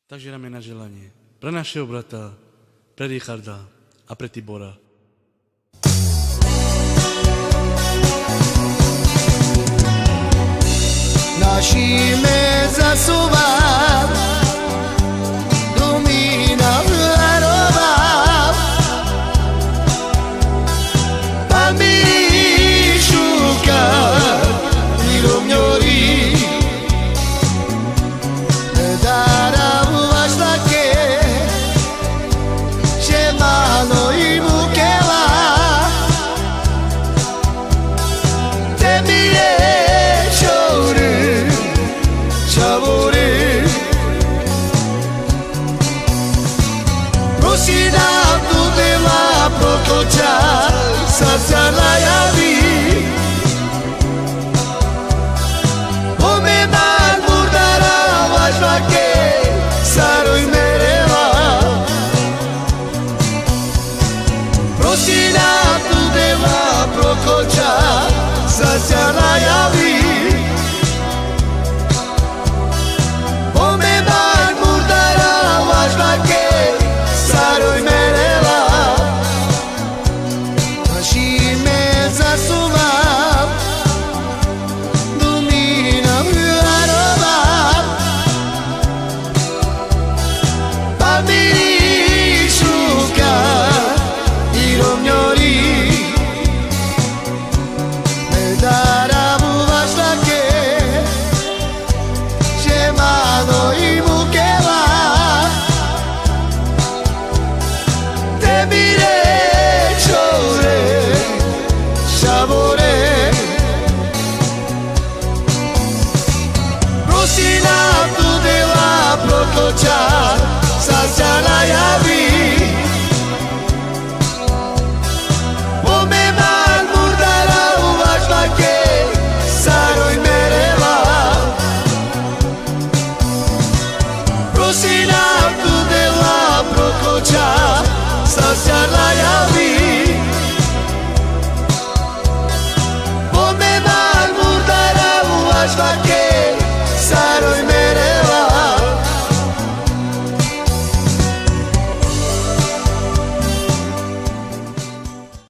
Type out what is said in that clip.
Takže dáme na želanie pre našeho brata, pre Richarda a pre Tibora. Nascime zasuwa Dumina vlarowa Palmi szuka Ilu mniori Dara uvaš take Shemano i mukela Temire shoru Chavore Prosina tu deva prokocha Sasala yavi Ome man murdara vajvake Saroi mereva Prosina tu deva prokocha Sasala yavi Saroj mereva Nascime zasuva Dumina vlarova Palmiri shuka Ilo mniori Medara buvaš take Shemano i mukeva Sasala yavi Ome man murdara uvaš vake Saroj mereva Prosina tu deva prokocha Sasala yavi Ome man murdara uvaš vake Saroj mereva